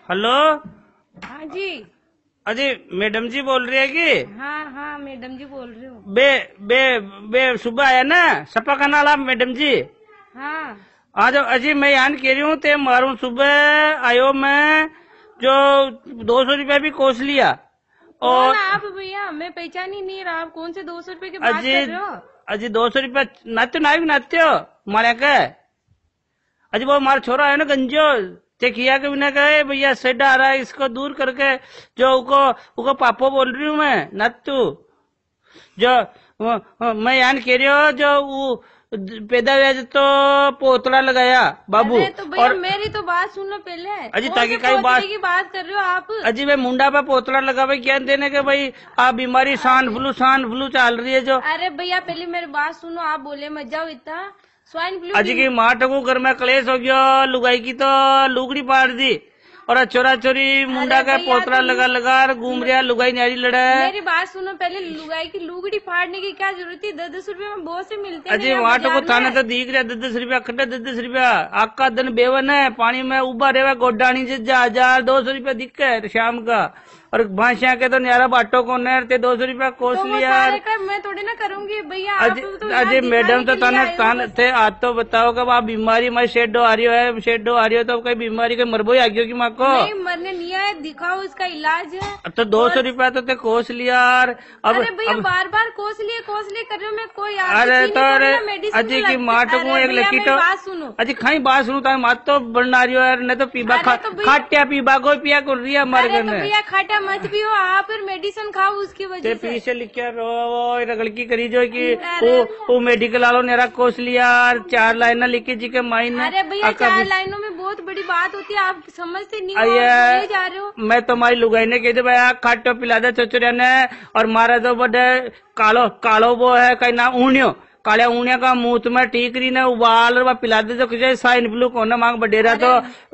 Hello. हाँ जी। अजी madam जी बोल रही है कि? हाँ हाँ मैडम जी बोल रही हूँ। बे बे बे सुबह आया ना सपा का नाला मैडम जी। हाँ आज अजी मैं यहाँ कह रही हूँ ते मारू सुबह आयो मैं जो 200 रुपया भी कोस लिया। और और आप भैया मैं पहचान ही नहीं रहा, आप कौन से 200 रुपए की बात अजी कर रहे हो? अजी 200 रुपया नात्यो ना भी नात्यो मारे के। अजी वो हमारा छोरा है ना गंजो ते किया के बिना कहे भैया सेड आ रहा है इसको दूर करके जो उको पापो बोल रही हूँ मैं नातू जो मैं यहाँ कह रही हूँ जो वो पैदा व्याज तो पोतला लगाया बाबू। अरे तो भैया और मेरी तो बात सुनो पहले। अजी कौन ताकि से कई बात पोतले की बात कर रहे हो आप? अजी भाई मुंडा पे पोतला लगा भाई क्या देने के भाई आप बीमारी स्वाइन फ्लू चल रही है जो। अरे भैया पहले मेरी बात सुनो, आप बोले मत जाओ इतना। स्वाइन फ्लू अजी की माँ टकू घर में क्लेश हो गया, लुगाई की तो लुगड़ी पाड़ दी और चोरा चोरी मुंडा का पोतला लगा लगा घूम रहा लुगाई न्यारी लड़ा है। मेरी बात सुनो पहले, लुगाई की लुगड़ी फाड़ने की क्या जरूरत है? 10-10 रुपए में बहुत से मिलते हैं। अजी वहाँ टकू थाने तो दिख रहा 10-10 रुपया खट्टा 10-10 रुपया आका दिन बेवन है पानी में उबा रेवा गोडानी से 1,000-200 रुपया दिख है शाम का। और भाषा के तो न्यारा बाटो को नहर ते 200 रुपया कोस लिया। मैं थोड़ी ना करूंगी भैया। अजी मैडम तो ताने थे आज तो बताओ कब आप बीमारी में शेडो आ रही है शेडो आ रही हो तो कोई बीमारी के मरबो ही आ गई होगी माँ को। नहीं मरने नहीं आए, दिखाओ इसका इलाज है। अब तो 200 रुपया तो ते कोस लिया यार। अब अरे भैया बार बार कोस लिए कर रहे हो, मैं कोई अरे तो अरे अजी की माँ टकू एक लकी तो बात सुनो। अजी खाई बात सुनू तार मात तो बना रही हो यार नहीं तो पीबा खाटिया पीबा को पिया कर रही है हमारे घर में। भैया खाटा मत भी हो आप, फिर मेडिसिन खाओ उसकी वजह से। पीछे लिख के रो रगड़की करी जो की वो मेडिकल वालों ने कोस लिया 4 लाइन लिखी जी के माइन। अरे भैया 4 लाइनों में बहुत बड़ी बात होती है, आप समझते नहीं हो, जा रहे हो। मैं तो हमारी लुगाई ने कही भाई खाटो पिला दे चोचरिया ने और मारा तो बड़े कालो वो है कहीं ना ऊनियो काले ऊनिया का मुंह में ठीक रही ना उबाल और पिला दे तो किसी साइन फ्लू को ना मांग बडेरा तो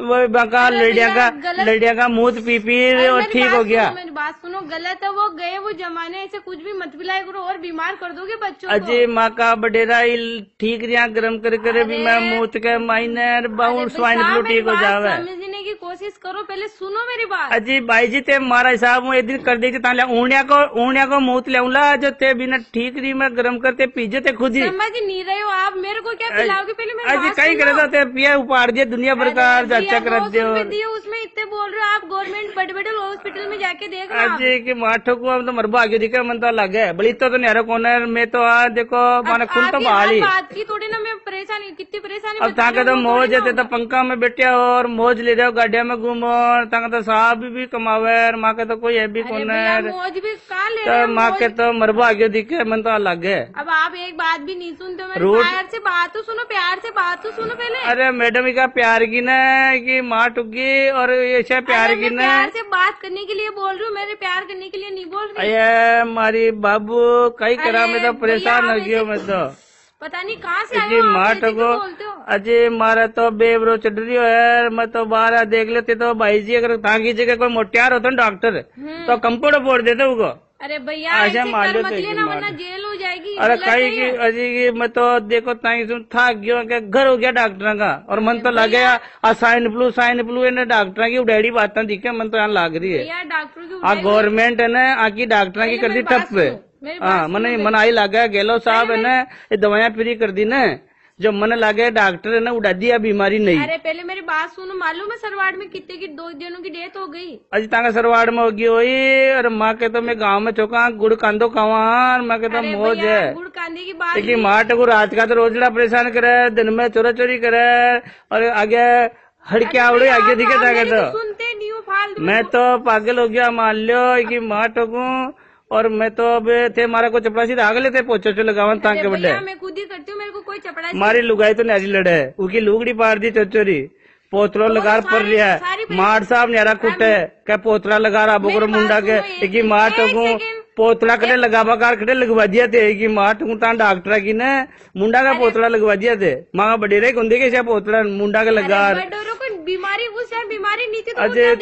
लड़िया का मुंह पी और ठीक हो गया। मेरी बात सुनो, गलत है वो, गए वो जमाने, ऐसे कुछ भी मत पिलाया करो और बीमार कर दोगे बच्चों को। अजय माँ का बडेरा ठीक रिया गरम करे भी मैं मुंह के माइनर बहुत स्वाइन फ्लू ठीक हो जावे। समझने की कोशिश करो, पहले सुनो मेरी बात। अजी भाई जी ते मारा हिसाब एक दिन कर देगी ताले ऊनिया को मुंह ले जो ते बिना ठीक रही मैं गरम करते पीजे ते खुद ही समझ नहीं रहे हो आप, मेरे को क्या खिलाओगे? पहले मेरी अजी कहीं करे तो पिया उपाड़ दिया दुनिया भर का चाचा कर दियो। उसमें इतने बोल रहे हो आप, गवर्नमेंट बड़े बड़े हॉस्पिटल में जाके देख रहे हो। अजी की माठो को हम तो मरबा आगे दिखे मन तो लगे बड़ी तो न्यारा कौन है मैं तो आज देखो माना खुद तो बहाली बात की थोड़ी ना, मैं परेशानी कितनी परेशानी। अब ताके तो मौज है तो पंखा में बैठे और मौज ले रहे हो गाड़िया में घूमो ताके तो साहब भी कमावे माँ के तो कोई है भी कौन है मौज भी कहाँ ले तो माँ के तो मरबा आगे दिखे मन तो लगे। अब आप एक बात भी नहीं सुनते हो, प्यार से बात तो सुनो, प्यार से बात तो सुनो पहले। अरे मैडम का प्यार की ना कि माँ टुकी और ऐसा प्यार की ना प्यार से बात करने के लिए बोल रही हूँ, मेरे प्यार करने के लिए नहीं बोल रही। अरे हमारी बाबू कई करा मैं तो परेशान हो गया मैं तो पता नहीं कहाँ से आए हो माँ टको अजय मारा तो बेबरो चढ़ रही है मैं तो बाहर देख लेते तो भाई जी अगर ताकि जगह कोई मोटियार होता ना डॉक्टर तो कंप्यूटर बोल देते वो। अरे भैया ऐसे मत लेना वरना जेल हो जाएगी। अरे कहीं की अजी की मैं तो देखो ताई सुन थक गयो के घर हो गया डॉक्टर का और मन तो लग गया साइन फ्लू इन्हें डॉक्टर की उड़ेड़ी बातें दिखे मन तो यहाँ लग रही है। डॉक्टर गवर्नमेंट है ना आकी डॉक्टर की कर दी ठप। हाँ मन आई लगा गेलो साहब है ना ये दवाइयाँ फ्री कर दी ना जो मन लगे डॉक्टर है ना उड़ा दिया बीमारी नहीं। अरे पहले मेरी बात सुनो, मालूम है सरवाड़ में कितने की 2 जनों की डेथ हो गई? अजी तांगा सरवाड़ में होगी हुई और माँ के तो मैं गांव में चौका गुड़ कांदो खावा माँ के तो मौज है। गुड़ कांदे की बात देखिए माँ टको रात का तो रोजड़ा परेशान करे दिन में चोरा चोरी करे और आगे हड़के आवड़े आगे दिखे ताके तो सुनते नहीं हो फालतू। मैं तो पागल हो गया मान लो कि माँ टको और मैं तो अब थे मारा को चपड़ासी आग लेते पोचो लगावन ताके बड़े मैं खुद ही करती हूँ, मेरे को कोई चपड़ासी मारी लुगाई तो न्यारी लड़े उनकी लुगड़ी पार दी चोचोरी पोतलो लगा पड़ रहा है मार साहब न्यारा कुटे क्या पोतला लगा रहा बोकर मुंडा के मार टकू पोतला कड़े लगावा कार कड़े लगवा दिया थे कि मार टकू ता डॉक्टर की ने मुंडा का पोतला लगवा दिया थे माँ बडेरे कुंदे के पोतला मुंडा के लगा बीमारी उस बीमारी नहीं थी। अजय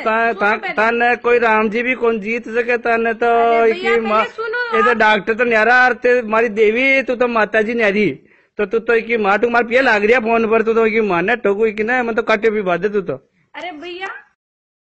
तन कोई राम जी भी कौन जीत सके तन तो ये तो डॉक्टर तो न्यारा मारी देवी तू तो माता जी न्यारी तो तू तो माँ टू मार पिया लाग रहा फोन पर तू तो मारना ठोकू की ना मैं तो काटे भी बाधे तू तो। अरे भैया